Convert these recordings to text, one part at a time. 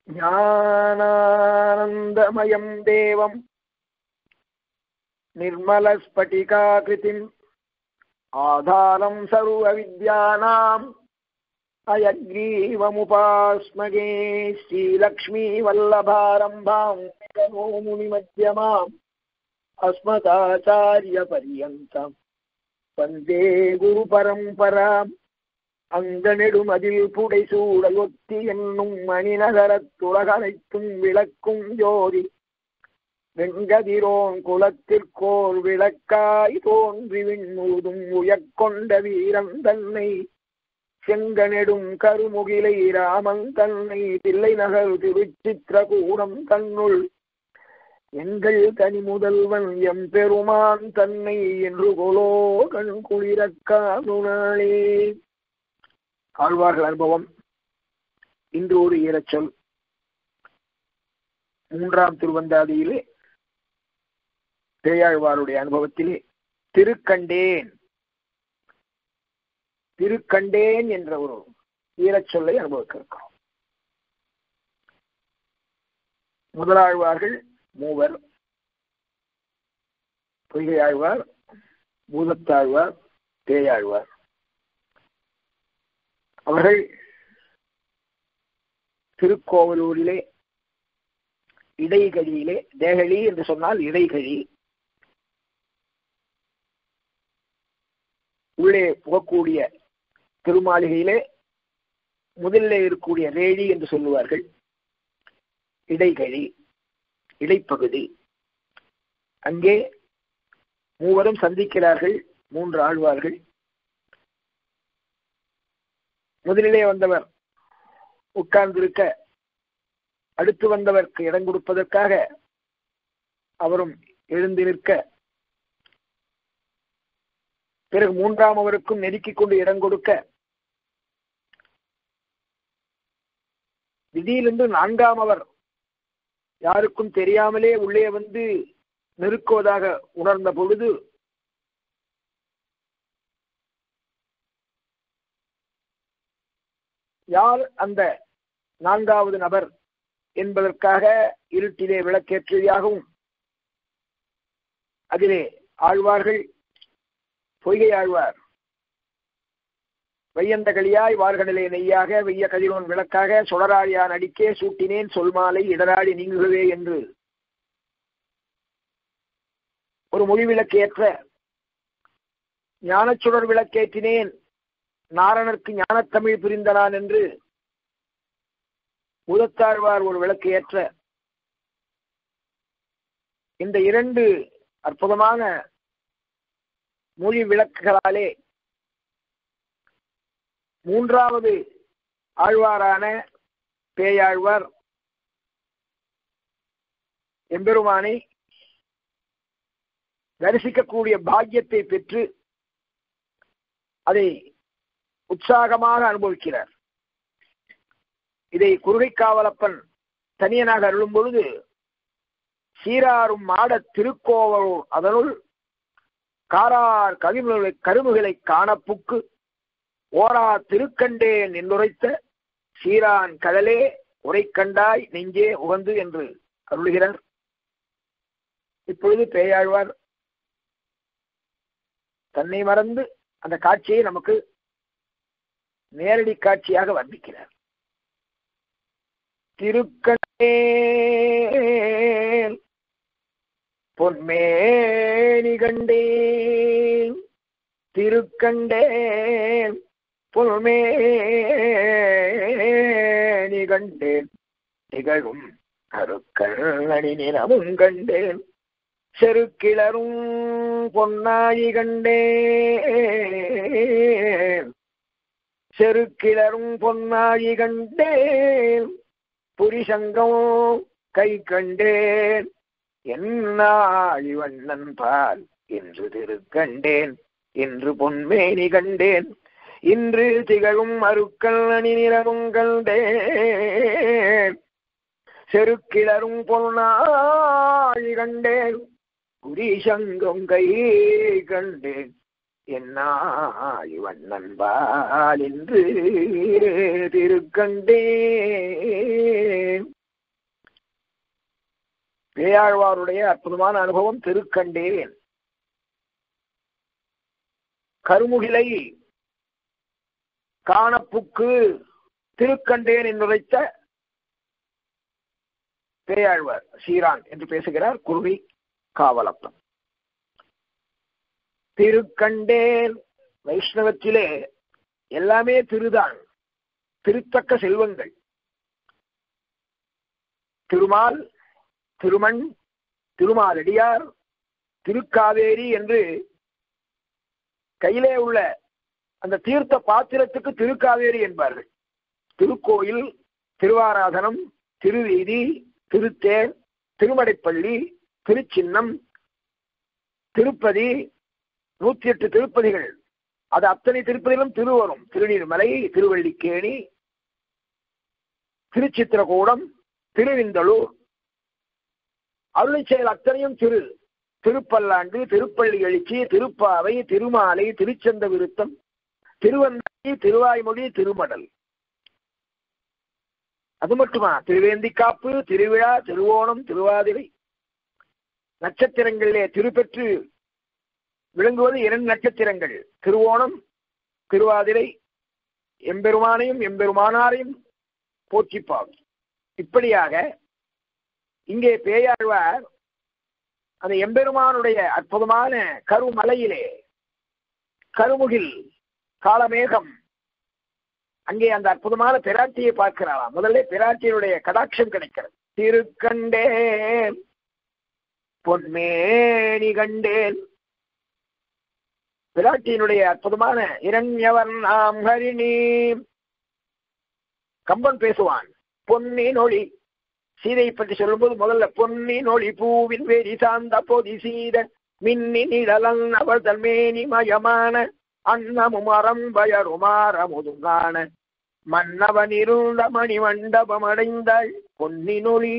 ஞானானந்தமயம் தேவம் நிர்மலஸ்பட்டிகாகிருதிம் ஆதாரம் சர்வ வித்யானாம் அயக்ரீவமுபாஸ்மகே ஸ்ரீலக்ஷ்மீ வல்லபாரம்பாம் முனிமத்யமாம் அஸ்மதாச்சாரிய பரியந்தம் வந்தே குரு பரம்பராம். அங்கனெடுமதில் புடைசூடையொத்தி என்னும் மணிநகரத்துலகனைத்தும் விளக்கும் ஜோதி வெங்கதிரோன் குலத்திற்கோர் விளக்காய் தோன்றி விண்முழுதும் உயக்கொண்ட வீரன் தன்னை செங்கனெடும் கருமுகிலை ராமன் தன்னை தில்லை நகர் திருச்சித்திரகூடம் தன்னுள் எங்கள் தனி முதல்வன் எம் பெருமான் தன்னை என்று கொலோ கண் குளிரக்கானுனாளே. ஆழ்வார்கள் அனுபவம். இன்று ஒரு ஈரச்சொல். 3ஆம் திருவந்தாதியிலே பேயாழ்வாருடைய அனுபவத்திலே திருக்கண்டேன் திருக்கண்டேன் என்ற ஒரு ஈரச்சொல்லை அனுபவிக்க இருக்கிறோம். முதலாழ்வார்கள் மூவர். பொய்கையாழ்வார், பூதத்தாழ்வார், பேயாழ்வார். அவர்கள் திருக்கோவலூரிலே இடைகழியிலே, தேகழி என்று சொன்னால் இடைகழி, உள்ளே புகக்கூடிய திருமாளிகையிலே முதலிலே இருக்கக்கூடிய ரேழி என்று சொல்லுவார்கள். இடைகழி, இடைப்பகுதி. அங்கே மூவரும் சந்திக்கிறார்கள். 3 ஆழ்வார்கள். முதலிலே வந்தவர் உட்கார்ந்திருக்க, அடுத்து வந்தவருக்கு இடம் கொடுப்பதற்காக அவரும் எழுந்து நிற்க, பிறகு 3ஆம் அவருக்கும் நெருக்கிக் கொண்டு இடம் கொடுக்க, திடீரென்று 4ஆம் அவர் யாருக்கும் தெரியாமலே உள்ளே வந்து நெருக்குவதாக உணர்ந்த பொழுது யார் அந்த 4வது நபர் என்பதற்காக இருட்டிலே விளக்கேற்றியாகவும், அதிலே ஆழ்வார்கள் பொய்கை ஆழ்வார் வையந்த களியாய் வார்கடலே நெய்யாக வெய்ய கதிரோன் விளக்காக சுடராழியான் அடிக்கே சூட்டினேன் சொல்மாலை இடராடி நீங்குகவே என்று ஒரு மொழி விளக்கேற்ற, ஞானச்சுடர் விளக்கேற்றினேன் நாரணருக்கு ஞானத்தமிழ் புரிந்தனான் என்று பூதத்தாழ்வார் ஒரு விளக்கு ஏற்ற, இந்த 2 அற்புதமான மொழி விளக்குகளாலே 3வது ஆழ்வாரான பேயாழ்வார் எம்பெருமானை தரிசிக்கக்கூடிய பாக்கியத்தை பெற்று அதை உற்சாகமாக அனுபவிக்கிறார். இதை குருகைக்காவலப்பன் தனியனாக அருளும் பொழுது, சீராரும் மாட திருக்கோவலூர் அதனுள் காரார் கருமுகளை காணப்புக்கு ஓரா திருக்கண்டேன் என்றுரைத்த சீரான் கடலே உரை கண்டாய் நெஞ்சே உகந்து என்று அருளுகிறார். இப்பொழுது பேயாழ்வார் தன்னை மறந்து அந்த காட்சியை நமக்கு நேரடி காட்சியாக வர்ணிக்கிறார். திருக்கண்டேன் பொன்மேனி கண்டேன், திருக்கண்டேன் பொன்மேனி கண்டேன், திகழும் அருக்கண்ணி நிலமும் கண்டேன், செருக்கிளரும் பொன்னாயி கண்டேன், செருக்கிளரும் பொன்னாயி கண்டேன், புரிசங்கம் கை கண்டேன், என்னாழி வண்ணன் பால் என்று திருக்கண்டேன், என்று பொன்மேனி கண்டேன், இன்று திகழும் அருக்கல் அணி நிறமும் கண்டேன், செருக்கிளரும் பொன்னாழி கண்டேன், புரிசங்கம் கை கண்டேன், என்னாழி வண்ணன் பால் என்று திருக்கண்டேன். பேயாழ்வாருடைய அற்புதமான அனுபவம் திருக்கண்டேன். கருமுகிலை காணப்புக்கு திருக்கண்டேன் என்றுரைத்த பேயாழ்வார் சீரான் என்று பேசுகிறார் குருவி காவலப்பன். திருக்கண்டேன் வைஷ்ணவத்திலே எல்லாமே திருதான், திருத்தக்க செல்வங்கள். திருமால், திருமண், திருமாலடியார், திருக்காவேரி என்று கையிலே உள்ள அந்த தீர்த்த பாத்திரத்துக்கு திருக்காவேரி என்பார்கள். திருக்கோயில், திருவாராதனம், திருவீதி, திருத்தேர், திருமடைப்பள்ளி, திருச்சின்னம், திருப்பதி, 108 திருப்பதிகள். அது அத்தனை திருப்பதிகளும் திரு வரும். திருநீர்மலை, திருவள்ளிக்கேணி, திருச்சித்திரகூடம், திருவிந்தலூர், அருளை செயல் அத்தனையும் திரு. திருப்பல்லாண்டு, திருப்பள்ளி எழுச்சி, திருப்பாவை, திருமாலை, திருச்சந்த விருத்தம், திருவந்தாதி, திருவாய்மொழி, திருமடல். அது மட்டுமா, திருவேந்திக்காப்பு, திருவிழா, திருவோணம், திருவாதிரை. நட்சத்திரங்களிலே திருப்பெற்று விளங்குவது 2 நட்சத்திரங்கள், திருவோணம், திருவாதிரை. எம்பெருமானையும் எம்பெருமானாரையும் போற்றிப்பாகும். இப்படியாக இங்கே பேயாழ்வார் அந்த எம்பெருமானுடைய அற்புதமான கருமலையிலே கருமுகில் காலமேகம், அங்கே அந்த அற்புதமான பிராட்டியை பார்க்கிறாராம். முதல்ல பிராட்டியினுடைய கடாட்சம் கிடைக்கிறது. திருக்கண்டேன் பொன்மேனி கண்டேன். பிராட்டியினுடைய அற்புதமான இரண்யவன் நாம் ஹரிணி. கம்பன் பேசுவான் பொன்னின் ஒளி. சீதையை பற்றி சொல்லும்போது முதல்ல பொன்னின் ஒளி பூவின் வேரி சார்ந்த பொதி சீத மின்னி நிழலன் அவள் தன்மேனி மயமான அன்னமும் அறம்பயருமாறமுதுங்கான மன்னவன் இருந்த மணி மண்டபம் அடைந்தாள் பொன்னின் ஒளி.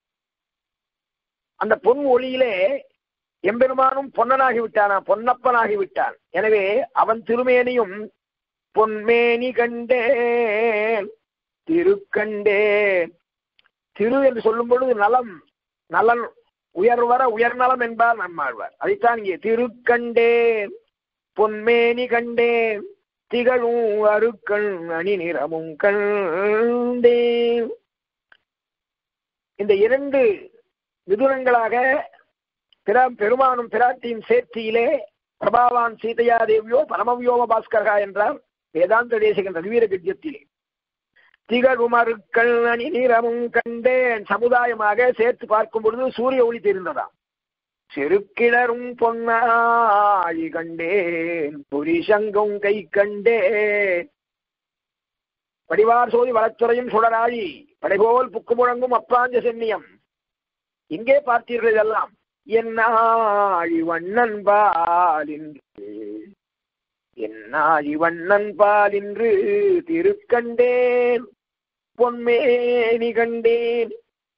அந்த பொன் ஒளியிலே எம்பெருமானும் பொன்னனாகி விட்டானா, பொன்னப்பனாகி விட்டான். எனவே அவன் திருமேனியும் பொன்மேனி கண்டேன், திருக்கண்டேன். திரு என்று சொல்லும் பொழுது நலம், நலன், உயர்வர உயர்நலம் என்பார் நம்மாழ்வார். அதைத்தான் இங்கே திருக்கண்டேன் பொன்மேனி கண்டேன் திகழும் அருக்கள் அணி நிறமும் கண்டேன். இந்த 2 மிதுனங்களாக பெருமானும் பிராட்டியின் சேர்த்தியிலே பிரபாவான் சீதையா தேவியோ பரமவியோம பாஸ்கரா என்றார் வேதாந்த தேசிகன் ரகுவீர கத்தியத்திலே. திகழுமருக்கள் அணி நிறமும் கண்டேன். சமுதாயமாக சேர்த்து பார்க்கும் பொழுது சூரிய ஒளி தெரிந்ததாம். செருக்கிளரும் பொன்னாழி கண்டேன் புரிசங்கும் கை கண்டேன். படிவார் சோதி வளத்துறையும் சுடராழி படைபோல் புக்கு முழங்கும் அப்பாஞ்ச சென்னியம். எங்கே பார்த்தீர்கள் இதெல்லாம்? என்னாழி வண்ணன் பாலின்று, என்னாழி வண்ணன் பாலின்று திருக்கண்டேன் பொன்மேனி கண்டேன்.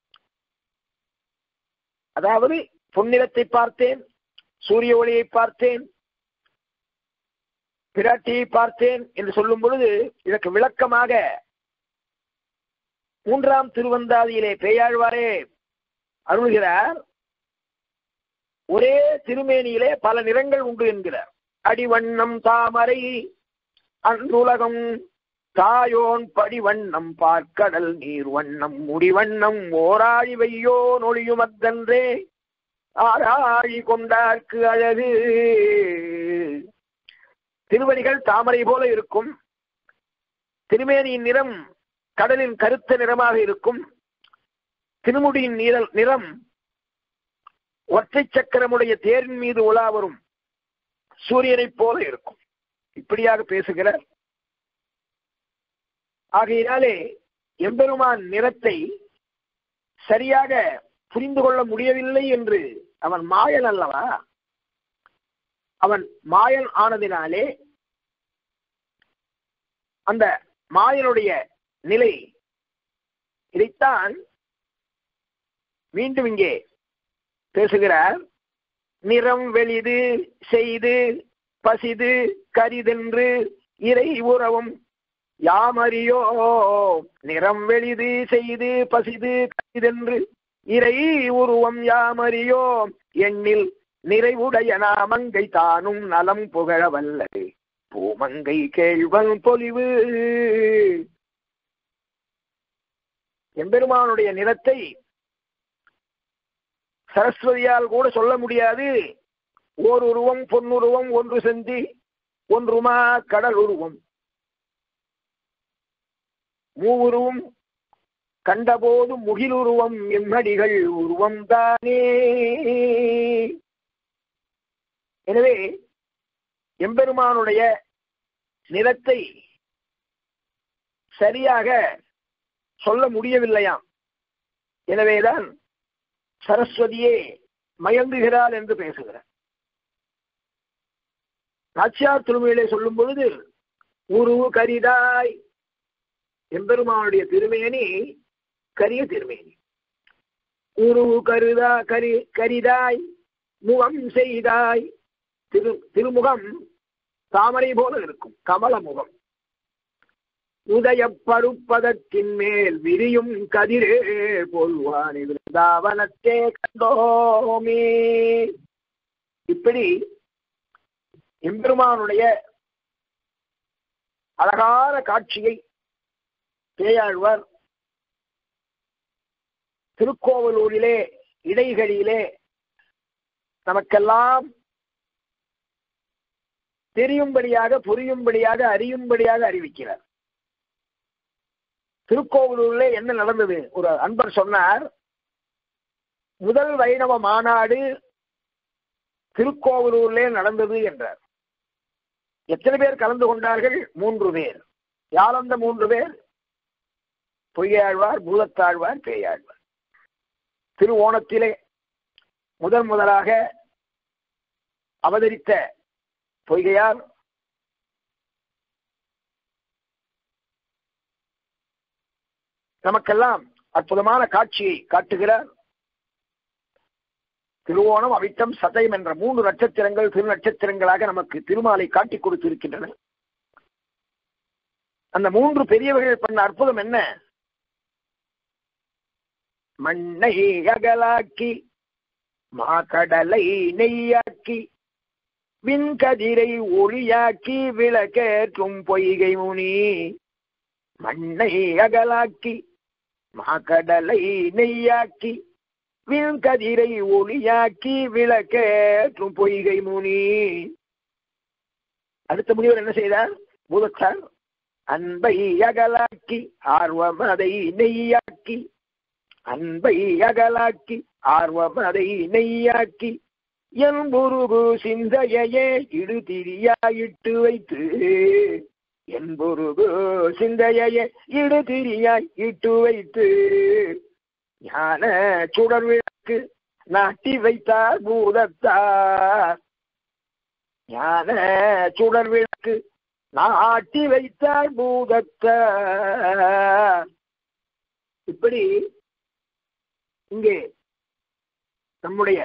அதாவது பொன்னிறத்தை பார்த்தேன், சூரிய ஒளியை பார்த்தேன், பிராட்டியை பார்த்தேன் என்று சொல்லும் பொழுது இதற்கு விளக்கமாக 3ஆம் திருவந்தாதியிலே பேயாழ்வாரே அருள்கிறார். ஒரே திருமேனியிலே பல நிறங்கள் உண்டு என்கிறார். அடிவண்ணம் தாமரை அன்றுலகம் தாயோன் படிவண்ணம் பார்க்கடல் நீர் வண்ணம் முடிவண்ணம் ஓராழி வையோ நொழியுமத்தன்றே ஆராழி கொண்டார்க்கு அழகு. திருவடிகள் தாமரை போல இருக்கும், திருமேனியின் நிறம் கடலின் கருத்த நிறமாக இருக்கும், திருமுடியின் நிறம் ஒற்றை சக்கரமுடைய தேரின் மீது உலா வரும் சூரியனைப் போல இருக்கும். இப்படியாக பேசுகிறார். ஆகையினாலே எம்பெருமான் நிறத்தை சரியாக புரிந்து கொள்ள முடியவில்லை என்று அவன் மாயன் அல்லவா? அவன் மாயன் ஆனதினாலே அந்த மாயனுடைய நிலை, இதைத்தான் மீண்டும் இங்கே பேசுகிறார். நிறம் வெளிது செய்து பசிது கரிதென்று இறை உறவும் யாமறியோ. நிறம் வெளிது செய்து பசிது கரிதென்று இறை உருவம் யாமறியோம் எண்ணில் நிறைவுடைய நாமங்கை தானும் நலம் புகழ வல்லது பூமங்கை கேள்வன் பொலிவு. எம்பெருமானுடைய நிறத்தை சரஸ்வதியால் கூட சொல்ல முடியாது. ஓர் உருவம் பொன்னுருவம் ஒன்று செந்தி ஒன்றுமா கடல் உருவம் மூவுருவம் கண்டபோது முகிலுருவம் எம்மடிகள் உருவம் தானே. எனவே எம்பெருமானுடைய நிறத்தை சரியாக சொல்ல முடியவில்லையாம். எனவேதான் சரஸ்வதியே மயங்குகிறாள் என்று பேசுகிறார். நாச்சியார் திருமொழியிலே சொல்லும் பொழுது உருவு கரிதாய், எம்பெருமானுடைய திருமேனி கரிய திருமேனி. உருவு கரிதாய் முகம் செய்தாய், திருமுகம் தாமரை போல இருக்கும், கமல முகம். உதய பருப்பதத்தின் மேல் விரியும் கதிரே போல்வானி விருந்தாவனத்தே கண்டோமே. இப்படி எம்பெருமானுடைய அழகான காட்சியை பேயாழ்வார் திருக்கோவலூரிலே இடைகளிலே நமக்கெல்லாம் தெரியும்படியாக, புரியும்படியாக, அறியும்படியாக அறிவிக்கிறார். திருக்கோவலூரிலே என்ன நடந்தது? ஒரு அன்பர் சொன்னார், முதல் வைணவ மாநாடு திருக்கோவலூரிலே நடந்தது என்றார். எத்தனை பேர் கலந்து கொண்டார்கள்? 3 பேர். யார் அந்த 3 பேர்? பொய்யாழ்வார், பூதத்தாழ்வார், பேயாழ்வார். திருவோணத்திலே முதலாக அவதரித்த பொய்கையார் நமக்கெல்லாம் அற்புதமான காட்சியை காட்டுகிறார். திருவோணம், அவிட்டம், சதயம் என்ற 3 நட்சத்திரங்கள் திரு நட்சத்திரங்களாக நமக்கு திருமாலை காட்டிக் கொடுத்திருக்கின்றன. அந்த 3 பெரியவர்கள் பண்ண அற்புதம் என்ன? மண்ணை அகலாக்கி மாக்கடலை நெய்யாக்கி விண்கதிரை ஒளியாக்கி விளக்கேற்றும் பொய்கை முனி. மண்ணை அகலாக்கி மாக்கடலை நெய்யாக்கி விண்கதிரை ஒளியாக்கி விளக்கேற்றும் பொய்கை முனி. அடுத்த முனிவர் என்ன செய்தார்? பூதத்தார். அன்பை அகலாக்கி ஆர்வம் அதை நெய்யாக்கி, அன்பை அகலாக்கி ஆர்வம் அதை நெய்யாக்கி என்புருகு சிந்தையே இடுதிரியாயிட்டு வைத்து, என்புருகு சிந்தையே இடுதிரியாய் இட்டு வைத்து ஞான சுடர் விளக்கு நாட்டி வைத்தார் பூதத்தார். ஞான சுடர் விளக்கு நாட்டி வைத்தார் பூதத்தார். இப்படி இங்கே நம்முடைய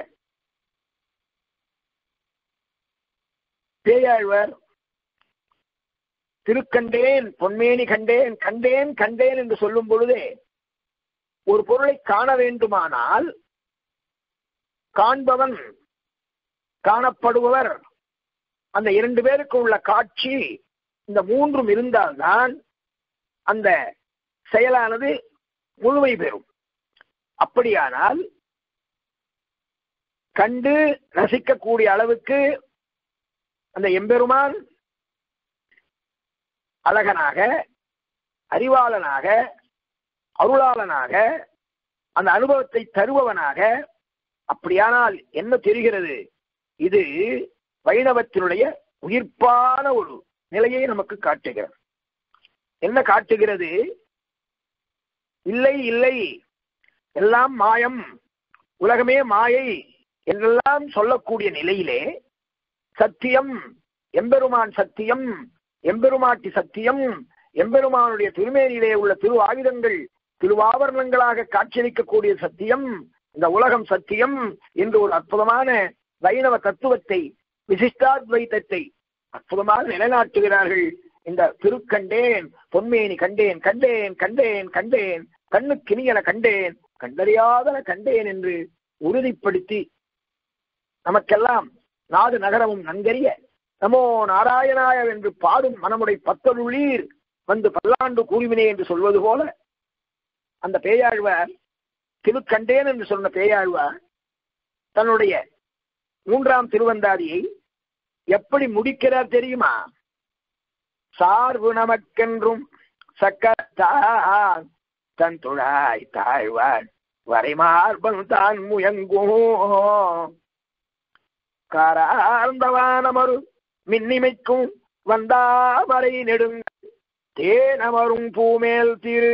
பேயாழ்வார் திருக்கண்டேன் பொன்மேனி கண்டேன் கண்டேன் கண்டேன் என்று சொல்லும் பொழுதே ஒரு பொருளை காண வேண்டுமானால் காண்பவன் காணப்படுபவர் அந்த 2 பேருக்கு உள்ள காட்சி இந்த 3ம் இருந்தால்தான் அந்த செயலானது முழுமை பெறும். அப்படியானால் கண்டு ரசிக்கக்கூடிய அளவுக்கு அந்த எம்பெருமான் அழகனாக, அறிவாளனாக, அருளாளனாக, அந்த அனுபவத்தை தருபவனாக. அப்படியானால் என்ன தெரிகிறது? இது வைணவத்தினுடைய உயிர்ப்பான ஒரு நிலையை நமக்கு காட்டுகிறது. என்ன காட்டுகிறது? இல்லை இல்லை, எல்லாம் மாயம், உலகமே மாயை என்றெல்லாம் சொல்லக்கூடிய நிலையிலே சத்தியம், எம்பெருமான் சத்தியம், எம்பெருமாட்டி சத்தியம், எம்பெருமானுடைய திருமேனியிலே உள்ள திரு ஆயுதங்கள் திருவாபரணங்களாக காட்சியளிக்கக்கூடிய சத்தியம், இந்த உலகம் சத்தியம் என்று ஒரு அற்புதமான வைணவ தத்துவத்தை, விசிஷ்டாத்வைத்தத்தை அற்புதமாக நிலைநாட்டுகிறார்கள். இந்த திருக்கண்டேன் பொன்மேனி கண்டேன் கண்டேன் கண்டேன் கண்டேன் கண்ணுக்கினியன கண்டேன் கண்டறியாதன கண்டேன் என்று உறுதிப்படுத்தி நமக்கெல்லாம் நாடு நகரமும் நன்கறிய நமோ நாராயணாய என்று பாடும் மனமுடை பத்தருளீர் வந்து பல்லாண்டு கூறுவினே என்று சொல்வது போல அந்த பேயாழ்வார் திருக்கண்டேன் என்று சொன்ன பேயாழ்வார் தன்னுடைய 3ஆம் திருவந்தாதியை எப்படி முடிக்கிறார் தெரியுமா? சார்பு நமக்கென்றும் சக்கத்தான் தன் துழாய் தாழ்வாள் வரைமார்பன் தான் முயங்கோ காரார்ந்தவானமரு மின்னிமைக்கும் வந்தாமரை நெடுங்க தேனமரும் பூமேல் திரு.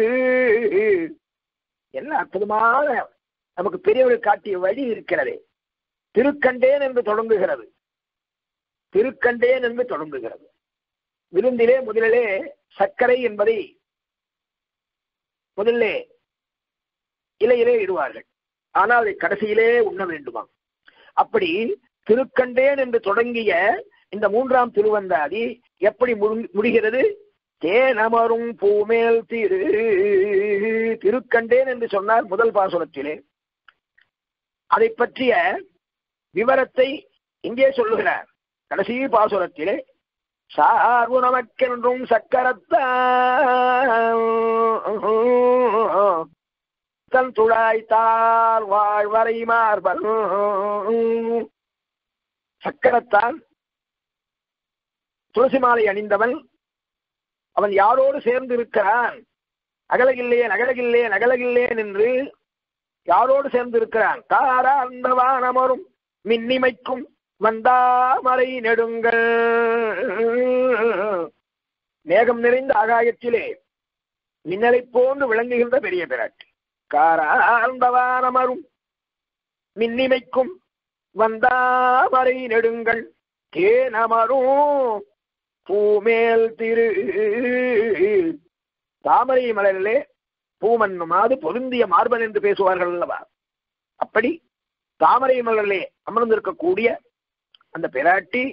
என்ன அற்புதமான நமக்கு பெரியவர்கள் காட்டிய வழி இருக்கிறது. திருக்கண்டேன் என்று தொடங்குகிறது. திருக்கண்டேன் என்று தொடங்குகிறது. விருந்திலே முதலிலே சர்க்கரை என்பதை முதலிலே இலையிலே இடுவார்கள். ஆனால் அதை கடைசியிலே உண்ண வேண்டுமா? அப்படி திருக்கண்டேன் என்று தொடங்கிய இந்த 3ஆம் திருவந்தாதி எப்படி முடிகிறது? தேனமரும் பூமேல் திரு. திருக்கண்டேன் என்று சொன்னார் முதல் பாசுரத்திலே. அதை பற்றிய விவரத்தை இங்கே சொல்லுகிறார் கடைசி பாசுரத்திலே. சார்பு நமக்கென்றும் சக்கரத்தான் தன் துழாய்த்தால் வாழ்வரை மார்பன். சக்கரத்தான் துளசி மாலை அணிந்தவன். அவன் யாரோடு சேர்ந்து இருக்கிறான்? அகலகில்லேன் அகலகில்லேன் அகலகில்லேன் என்று யாரோடு சேர்ந்து இருக்கிறான்? தாராந்தவானமரும் மின்னிமைக்கும் வந்தாமரை நெடுங்கள். மேகம் நிறைந்த ஆகாயத்திலே மின்னலை போன்று விளங்குகின்ற பெரிய பிராட்டி. காரார்ந்தவானமரும் மின்னிமைக்கும் வந்தாமரை நெடுங்கள் தேனமரும் பூமேல் திரு. தாமரை மலரிலே பூமன்னுமாது பொருந்திய மார்பன் என்று பேசுவார்கள் அல்லவா? அப்படி தாமரை மலரிலே அமர்ந்திருக்கக்கூடிய அந்த பிராட்டி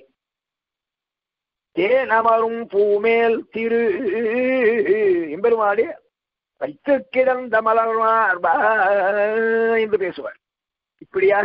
தேனமரும் பூமேல் திரு எம்பெருமாடி வைத்து கிடந்த மலர் மார்பா என்று பேசுவார். இப்படியாக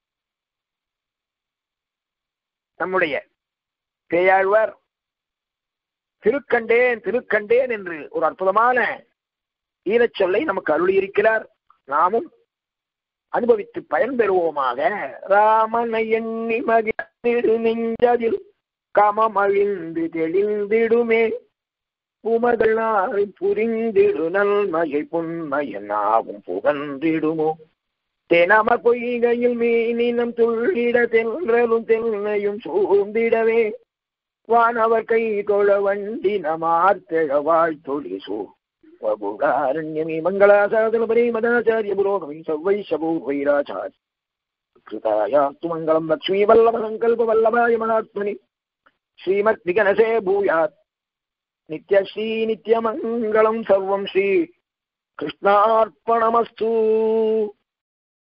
நம்முடைய பேயாழ்வார் திருக்கண்டேன் திருக்கண்டேன் என்று ஒரு அற்புதமான ஈரச் சொல்லை நமக்கு அருளியிருக்கிறார். நாமும் அனுபவித்து பயன்பெறுவோமாக. ராமனை எண்ணி மகிழ்ந்திடு நெஞ்சதில் கமமழிந்து தெளிந்திடுமே உமகள் நாள் புரிந்திடு நல்மையை புன்மையனாவும் புகன்றிடுமோ தெனம பொய்கையில் மீனினம் துள்ளிட தென்றலும் தென்னையும் சூழ்ந்திடவே வானவர் கை தொழ வண்டி நமார்த்தெழவாழ் தொழிசூ வபுகாரண்யமே மங்களாசாதன பரேமதாச்சாரிய புரோகமி சவ்வைஷபூர்வைராச்சாரி கிருதாயாஸ்து மங்களம் லக்ஷ்மீ வல்லப சங்கல்ப வல்லபாய மகாத்மனி ஸ்ரீமத் விகனசே பூயாத் நித்யஸ்ரீ நித்யமங்கலம் சர்வம் ஸ்ரீ கிருஷ்ணார்ப்பணமஸ்து.